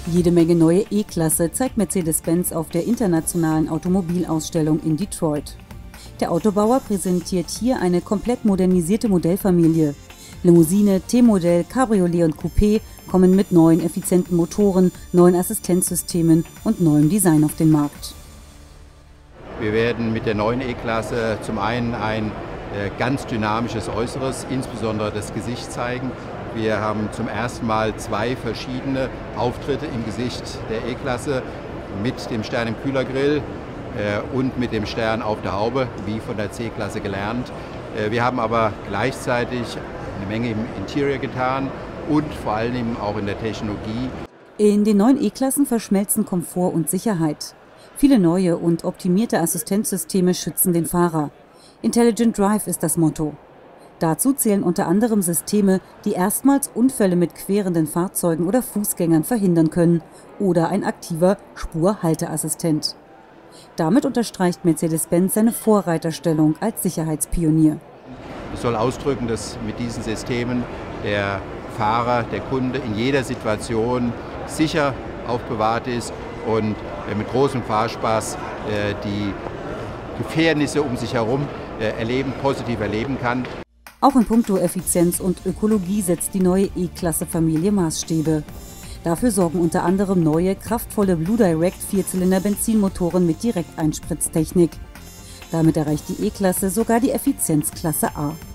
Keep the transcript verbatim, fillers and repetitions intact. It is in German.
Jede Menge neue E-Klasse zeigt Mercedes-Benz auf der internationalen Automobilausstellung in Detroit. Der Autobauer präsentiert hier eine komplett modernisierte Modellfamilie. Limousine, T-Modell, Cabriolet und Coupé kommen mit neuen effizienten Motoren, neuen Assistenzsystemen und neuem Design auf den Markt. Wir werden mit der neuen E-Klasse zum einen ein äh, ganz dynamisches Äußeres, insbesondere das Gesicht zeigen. Wir haben zum ersten Mal zwei verschiedene Auftritte im Gesicht der E-Klasse mit dem Stern im Kühlergrill äh, und mit dem Stern auf der Haube, wie von der C-Klasse gelernt. Äh, wir haben aber gleichzeitig eine Menge im Interior getan und vor allem auch in der Technologie. In den neuen E-Klassen verschmelzen Komfort und Sicherheit. Viele neue und optimierte Assistenzsysteme schützen den Fahrer. Intelligent Drive ist das Motto. Dazu zählen unter anderem Systeme, die erstmals Unfälle mit querenden Fahrzeugen oder Fußgängern verhindern können, oder ein aktiver Spurhalteassistent. Damit unterstreicht Mercedes-Benz seine Vorreiterstellung als Sicherheitspionier. Es soll ausdrücken, dass mit diesen Systemen der Fahrer, der Kunde in jeder Situation sicher aufbewahrt ist und mit großem Fahrspaß die Gefährdnisse um sich herum erleben, positiv erleben kann. Auch in puncto Effizienz und Ökologie setzt die neue E-Klasse-Familie Maßstäbe. Dafür sorgen unter anderem neue, kraftvolle Blue Direct Vierzylinder-Benzinmotoren mit Direkteinspritztechnik. Damit erreicht die E-Klasse sogar die Effizienzklasse A.